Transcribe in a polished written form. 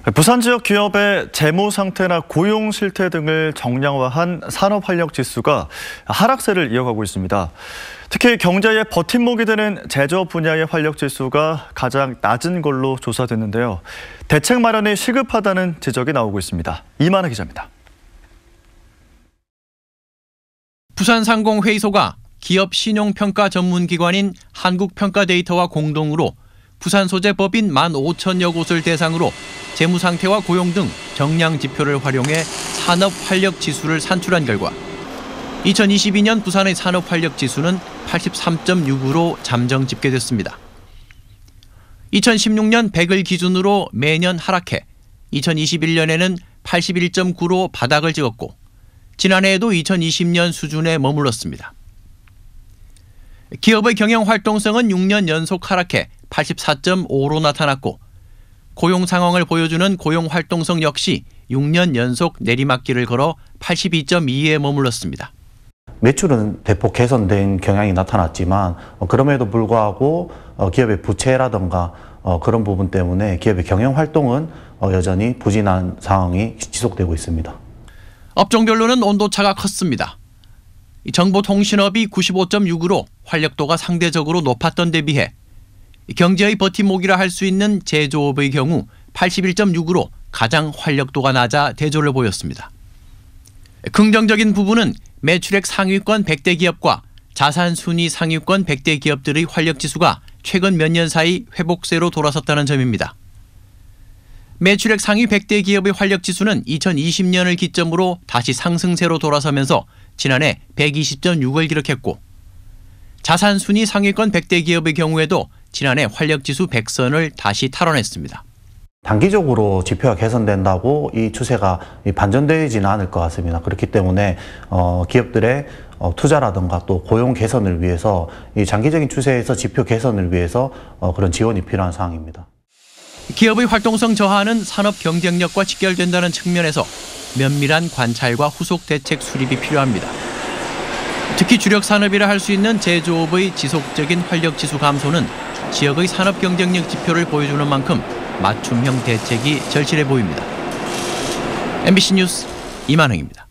부산 지역 기업의 재무 상태나 고용 실태 등을 정량화한 산업 활력 지수가 하락세를 이어가고 있습니다. 특히 경제의 버팀목이 되는 제조업 분야의 활력 지수가 가장 낮은 걸로 조사됐는데요. 대책 마련이 시급하다는 지적이 나오고 있습니다. 이만희 기자입니다. 부산상공회의소가 기업 신용평가 전문기관인 한국평가데이터와 공동으로 부산 소재 법인 15,000여 곳을 대상으로 재무 상태와 고용 등 정량 지표를 활용해 산업 활력 지수를 산출한 결과 2022년 부산의 산업 활력 지수는 83.6으로 잠정 집계됐습니다. 2016년 100을 기준으로 매년 하락해 2021년에는 81.9로 바닥을 찍었고 지난해에도 2020년 수준에 머물렀습니다. 기업의 경영 활동성은 6년 연속 하락해 84.5로 나타났고 고용 상황을 보여주는 고용 활동성 역시 6년 연속 내리막길을 걸어 82.2에 머물렀습니다. 매출은 대폭 개선된 경향이 나타났지만 그럼에도 불구하고 기업의 부채라든가 그런 부분 때문에 기업의 경영 활동은 여전히 부진한 상황이 지속되고 있습니다. 업종별로는 온도차가 컸습니다. 정보통신업이 95.6으로 활력도가 상대적으로 높았던 데 비해 경제의 버팀목이라 할 수 있는 제조업의 경우 81.6으로 가장 활력도가 낮아 대조를 보였습니다. 긍정적인 부분은 매출액 상위권 100대 기업과 자산 순위 상위권 100대 기업들의 활력지수가 최근 몇 년 사이 회복세로 돌아섰다는 점입니다. 매출액 상위 100대 기업의 활력지수는 2020년을 기점으로 다시 상승세로 돌아서면서 지난해 120.6을 기록했고 자산 순위 상위권 100대 기업의 경우에도 지난해 활력지수 100선을 다시 탈환했습니다. 단기적으로 지표가 개선된다고 이 추세가 반전되지는 않을 것 같습니다. 그렇기 때문에 기업들의 투자라든가 또 고용 개선을 위해서 이 장기적인 추세에서 지표 개선을 위해서 그런 지원이 필요한 상황입니다. 기업의 활동성 저하는 산업 경쟁력과 직결된다는 측면에서 면밀한 관찰과 후속 대책 수립이 필요합니다. 특히 주력 산업이라 할 수 있는 제조업의 지속적인 활력지수 감소는 지역의 산업 경쟁력 지표를 보여주는 만큼 맞춤형 대책이 절실해 보입니다. MBC 뉴스 이만흥입니다.